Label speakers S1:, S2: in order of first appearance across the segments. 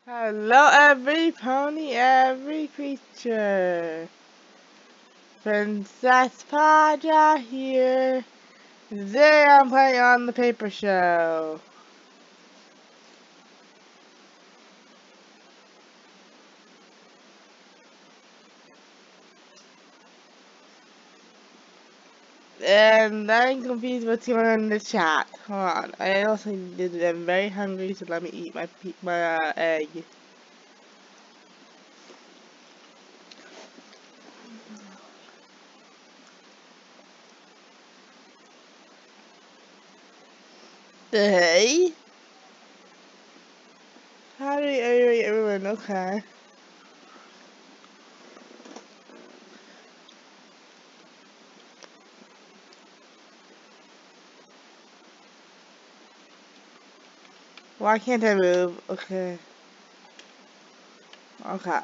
S1: Hello, every pony, every creature. Princess Paja here. Today I'm playing on the paper show. And I'm confused what's going on in the chat. Hold on. I also am very hungry, so let me eat my egg. Hey? How do you everyone? Okay. Why can't I move? Okay. Okay.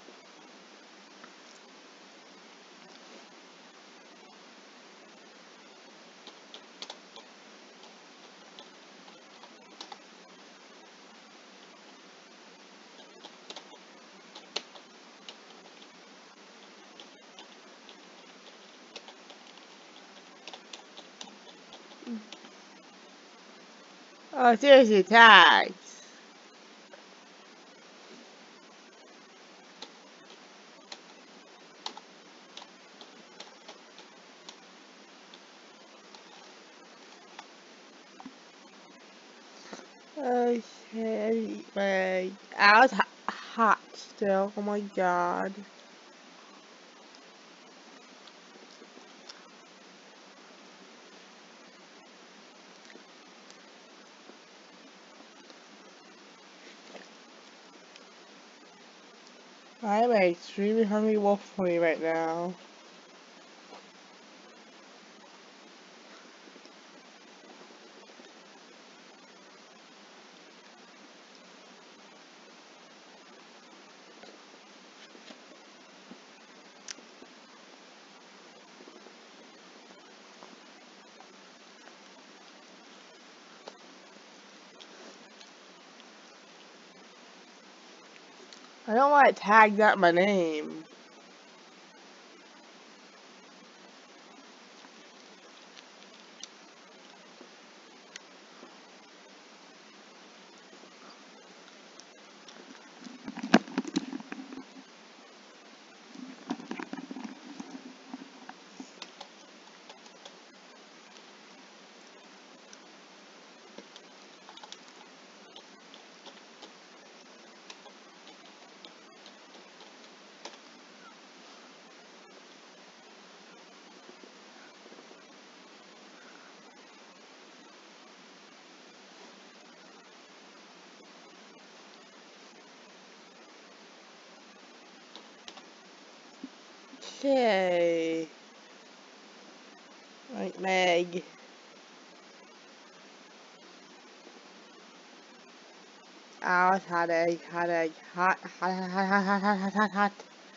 S1: Oh, seriously, tags. Okay, my out hot still. Oh my god. I'm a extremely hungry wolf pony right now. I don't want it tagged out my name. Okay. Like Meg. Out, hot egg, hot egg, hot, hot, hot, hot, hot, hot, hot, hot, hot.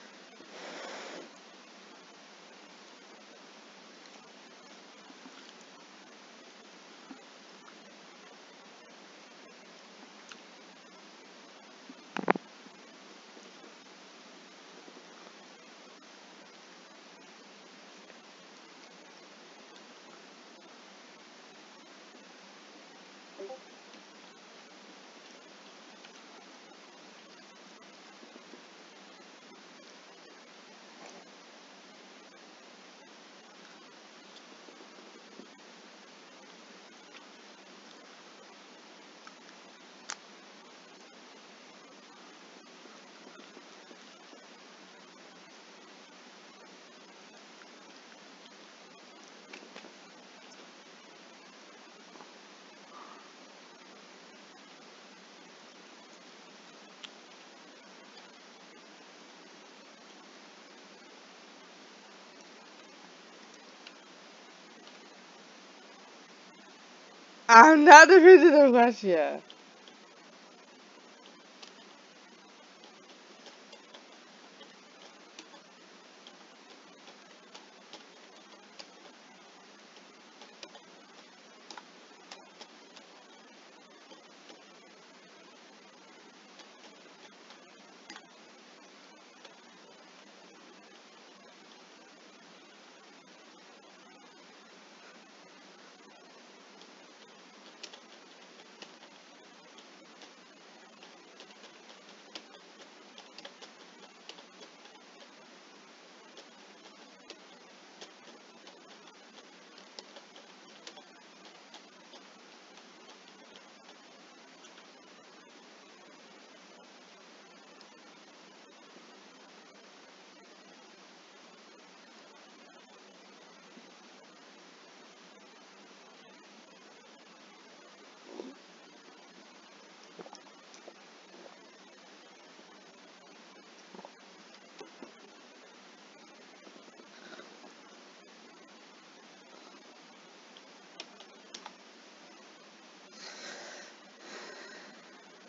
S1: I'm not the president of Russia.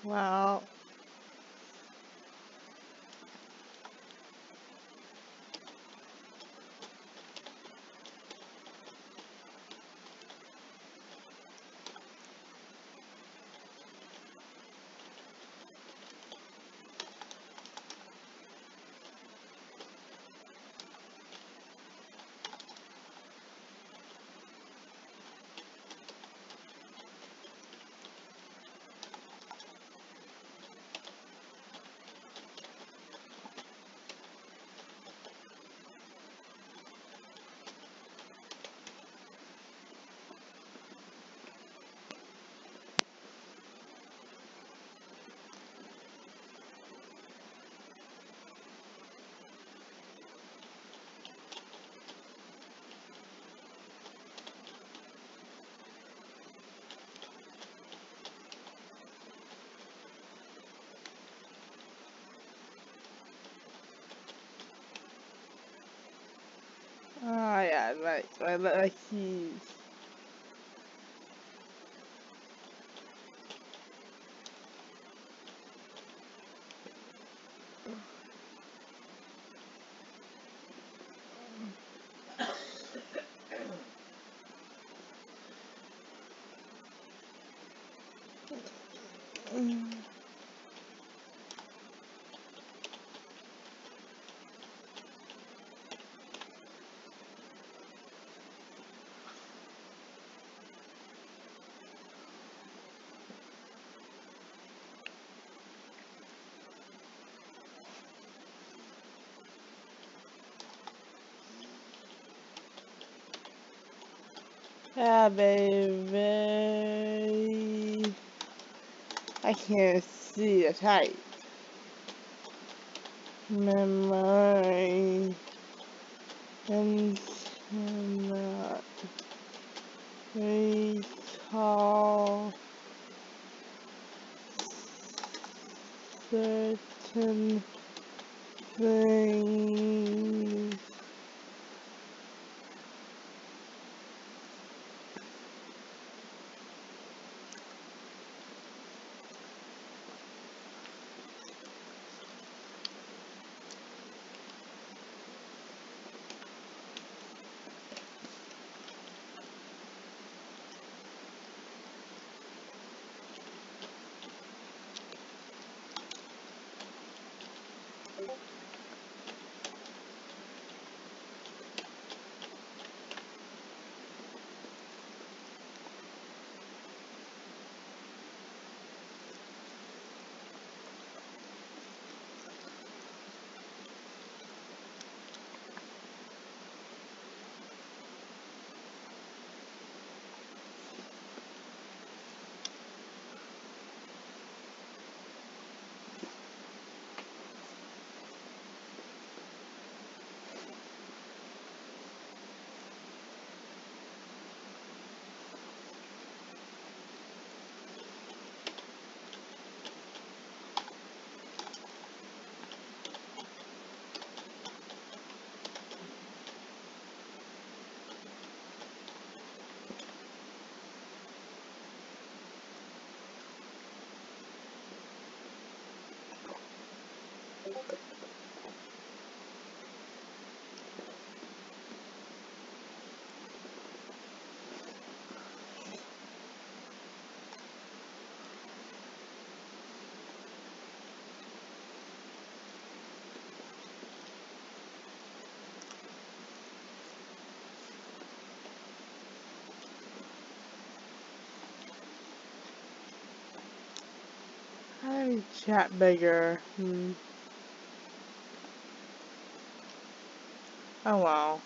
S1: Well, oh yeah, right. My keys. Yeah, baby. I can't see the type. Memory and cannot recall certain things. How do we chat bigger? Oh wow.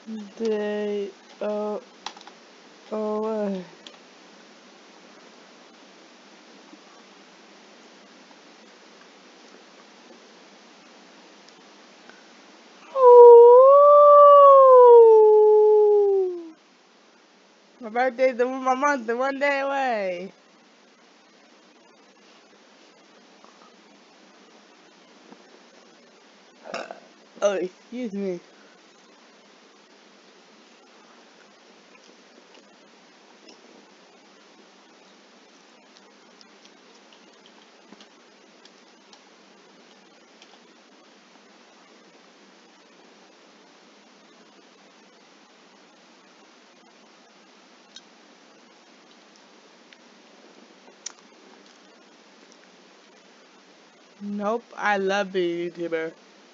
S1: They, oh, my birthday's my month, the 1 day away. Oh, excuse me. Nope, I love being a YouTuber.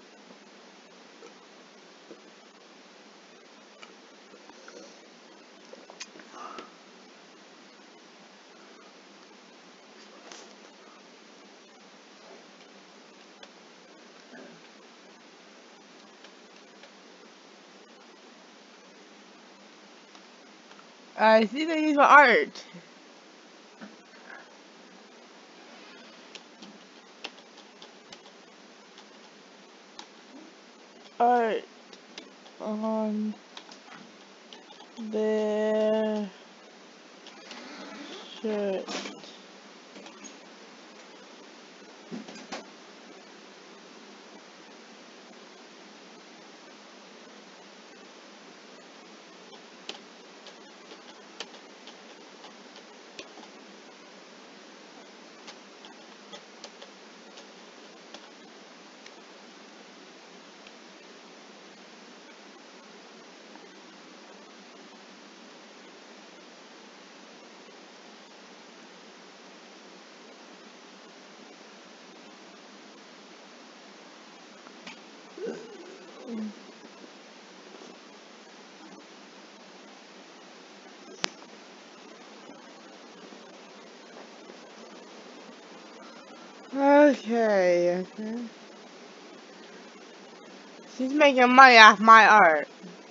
S1: I see they use my art. Art on their shirt. Okay. She's making money off my art.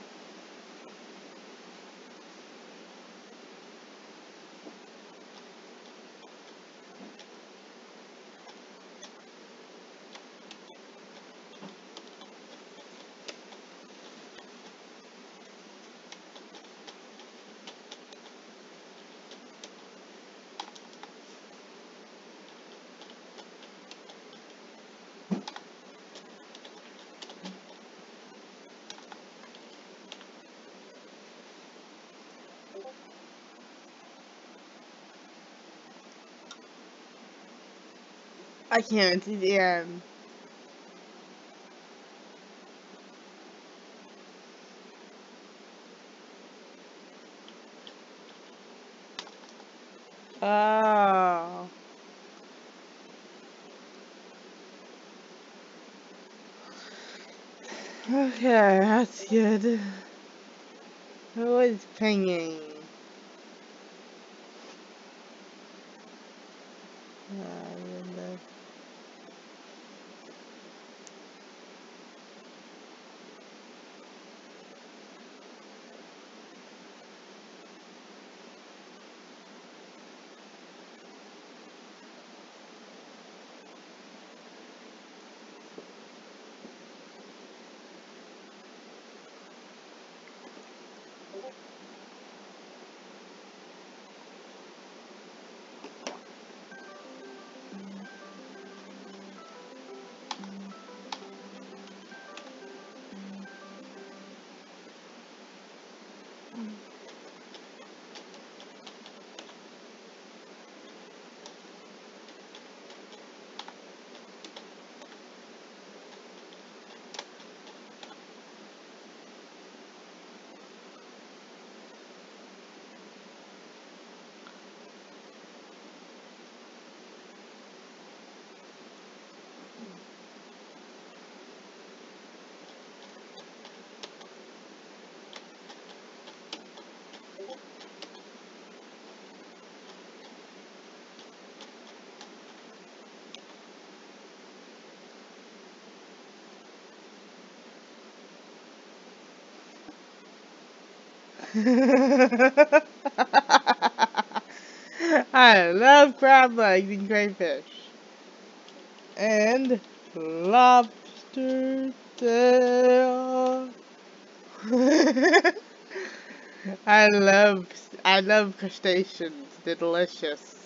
S1: I can't see the end. Oh. Okay, that's good. Who is pinging? Uh, I love crab legs and crayfish. And lobster tail. I love crustaceans. They're delicious.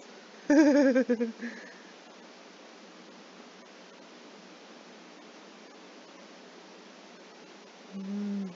S1: Mm.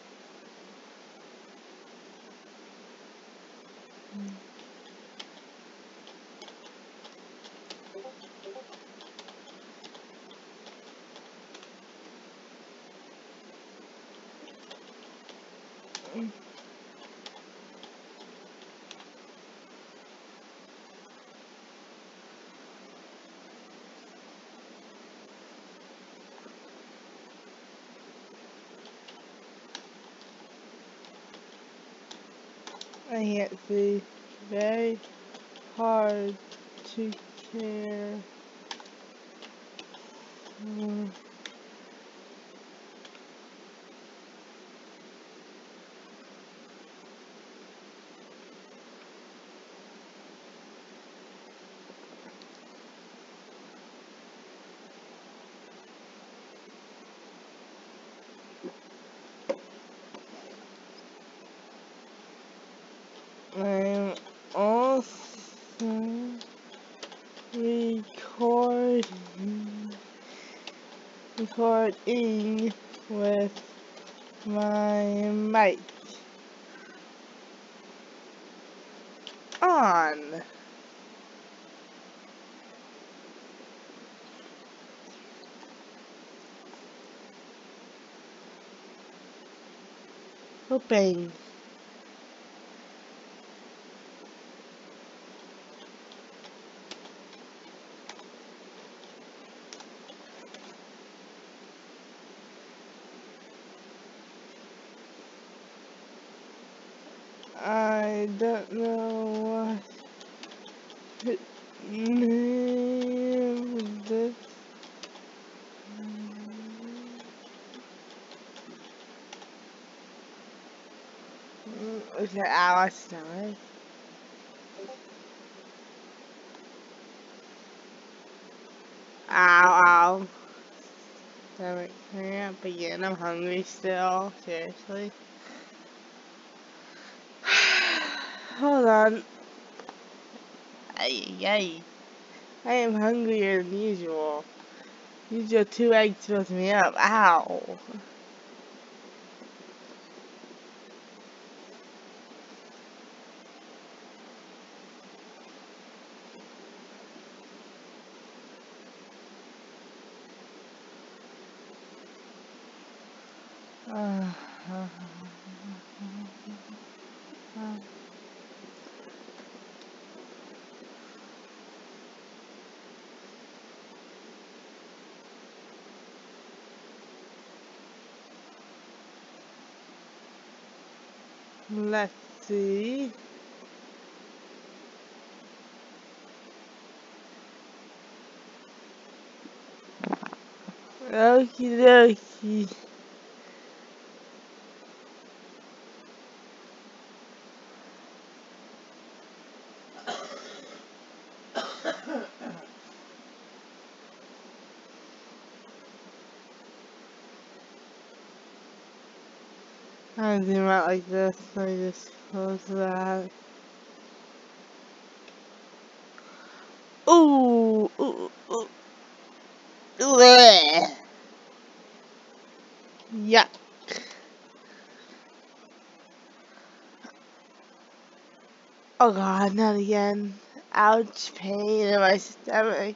S1: I can't see. Very hard to care. Mm. I'm also recording with my mic on. Hoping. I don't know what name this. Okay, our stomach. Ow, ow. Stomach cramp again. I'm hungry still. Seriously. Hold on. Ay, ay. I am hungrier than usual. Usual 2 eggs fills me up. Ow. Let's see. Okie dokie. I zoom out like this, so I just close that. Ooh, ooh, ooh, bleh. Yuck. Oh god, not again. Ouch, pain in my stomach.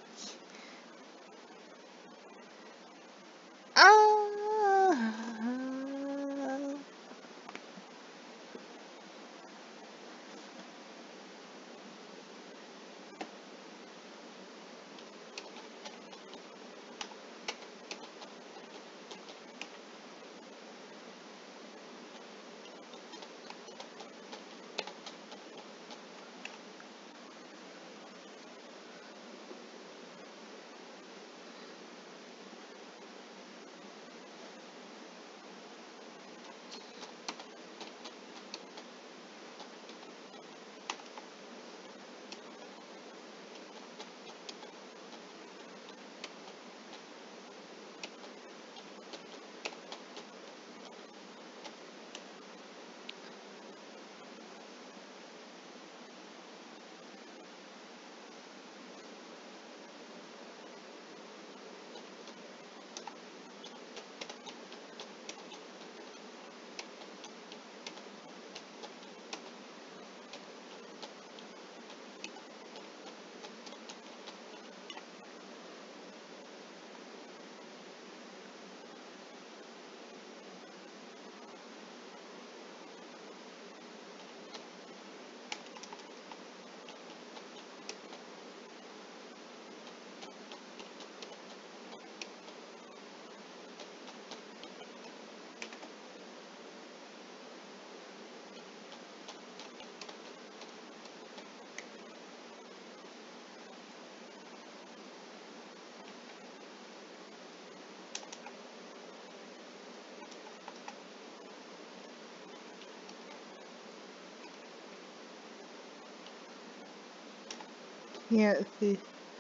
S1: Ah. can't see.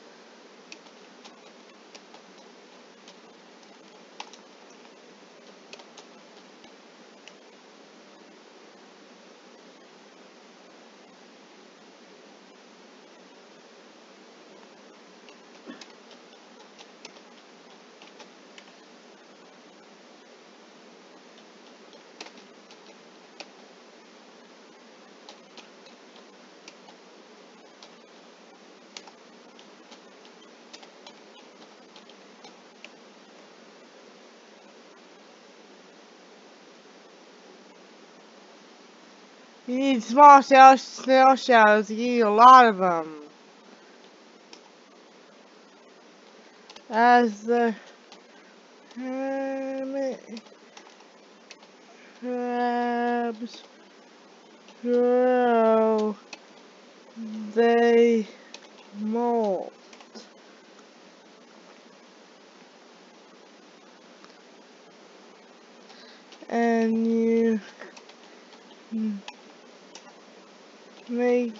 S1: You need small snail shells. You need a lot of them. As the hermit crabs grow, they molt. And you make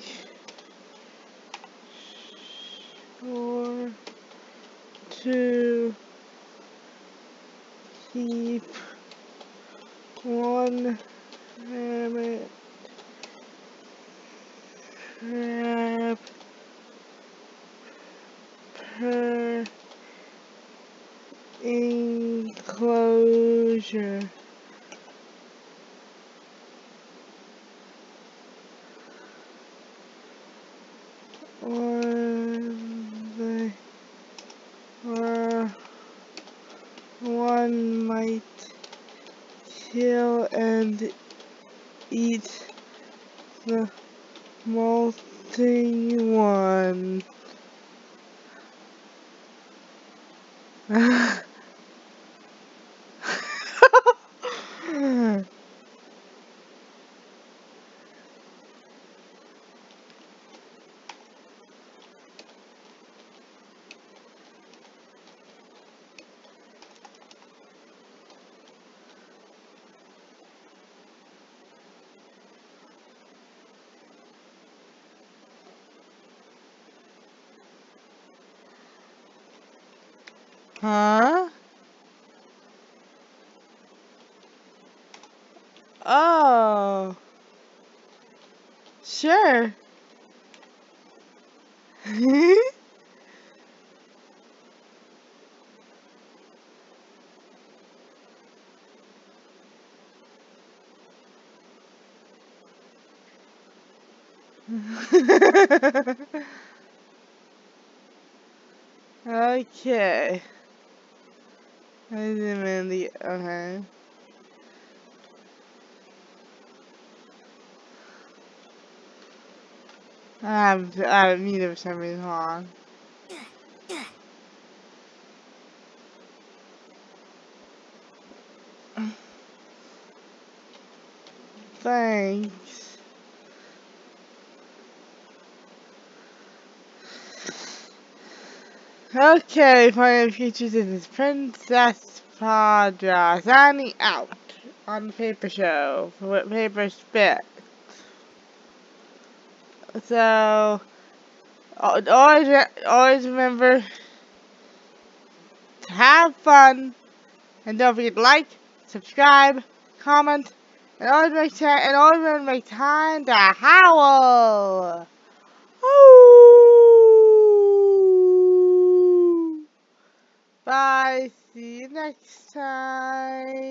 S1: sure to keep one hermit crab per enclosure. One might kill and eat the molting one. Huh? Oh. Sure. Okay. I zoom in the okay. I have neither for some reason. Hold on. Thanks. Okay, final features in this Princess Padra signing out on the paper show for Paper Spit. So, always remember to have fun, and don't forget to like, subscribe, comment, and always remember to make time to howl. Woo! Bye. See you next time.